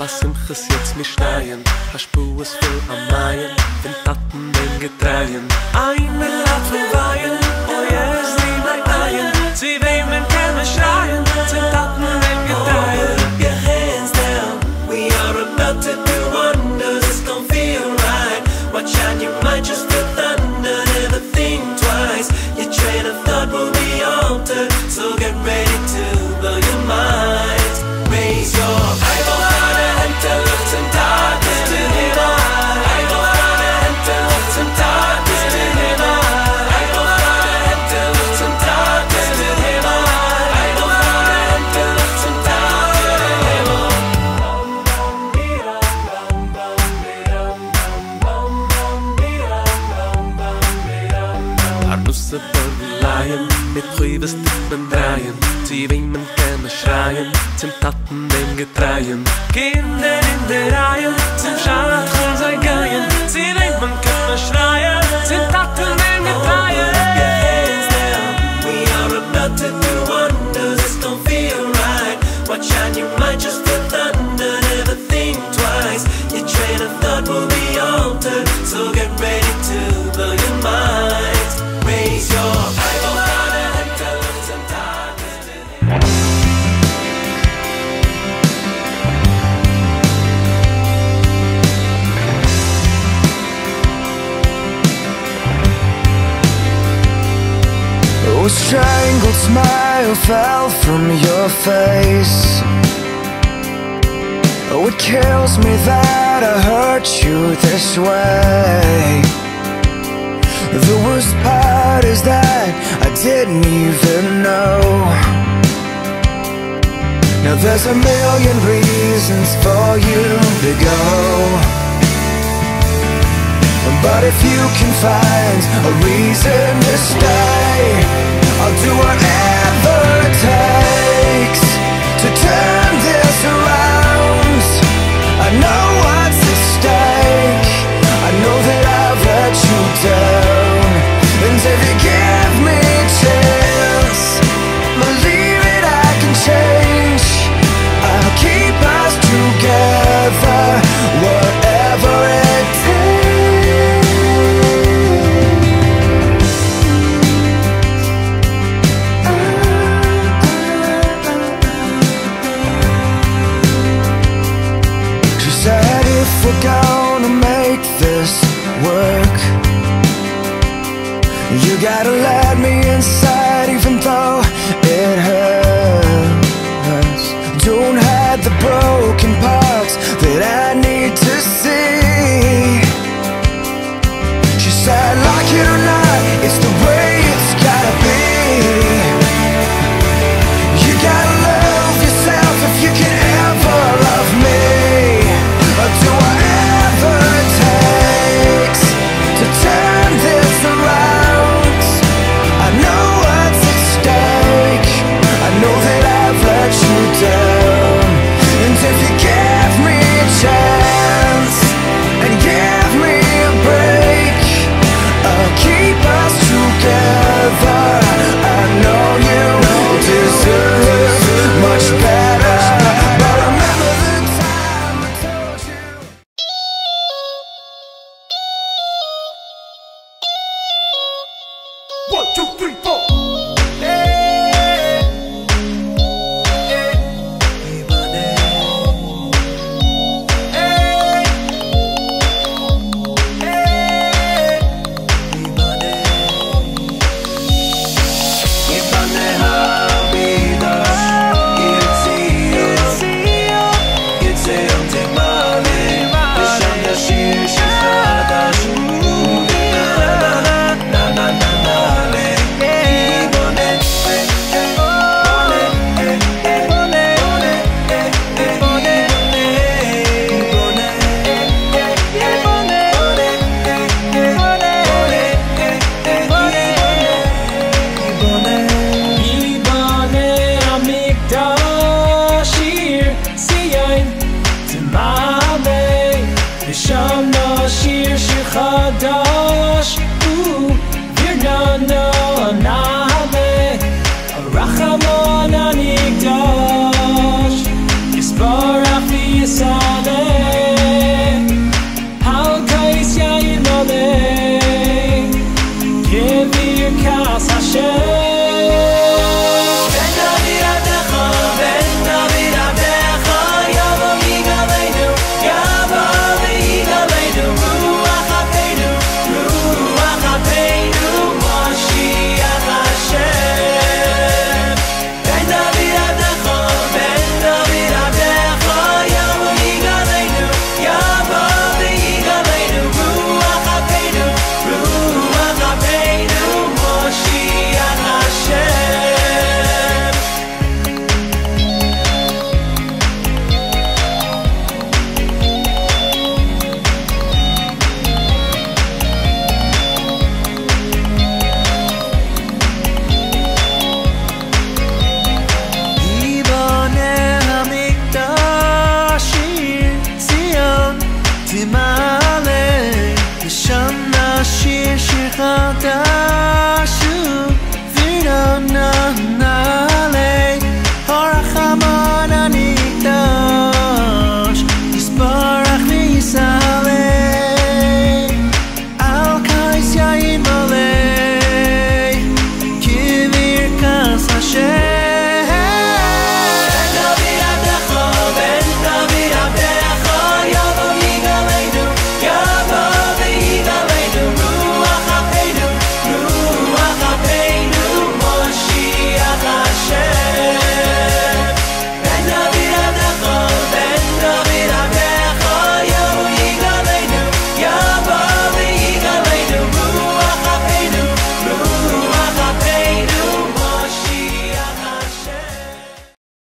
Simchas jetzt mich schneien, Haspur es voll am Maien, den Taten den Getreien. Ein Millat will weihen, oh yes, lieb mein Eien, sie wehmen, können schreien, den Taten den Getreien. Put your hands down, we are about to do wonders, it's gon' feel right. Watch out, you might just feel thunder, never think twice. Your train of thought will be altered, so get ready to blow your mind. Raise your eyeball and to look some darkness to him. Eyeball and to look some darkness to him. Eyeball and to look some darkness to him. Eyeball and to look some darkness to him. Arnusse Borgeleien, mit Rübes Tippen dreien. Sie wehmen können schreien, zum Taten den Getreien. Kinder in der Reihen, zum Schachen sein Geien. Sie wehmen können schreien, zum Taten den Getreien. Put your hands down, we are about to do wonders, it's gon' feel right. Watch out, you might just feel thunder, never think twice. Your train of thought will be altered, so get ready to blow your mind. Raise your eyeball and to look some darkness to him. A strangled smile fell from your face. Oh, it kills me that I hurt you this way. The worst part is that I didn't even know. Now there's a million reasons for you to go, but if you can find a reason to stay, I'll do whatever it takes to turn this around. I know what's at stake, I know that I've let you down, and if you give me a chance, believe it, I can change. I'll keep us together, whatever it takes. She said if we're gonna make this work, you gotta let me inside even though it hurts. Don't hide the broken parts that I need to see. She said like it or not, it's the way it's gotta be. You gotta love yourself if you can ever love me. I'll do whatever it takes to turn this around. I know what's at stake, I know that I've let you down, and if you give me a chance and give me a break, I'll keep us together. I know you deserve much better, but remember the time I told you. One, two, three, four. Rachamon Anikdash Yisbarach v'Yisad done.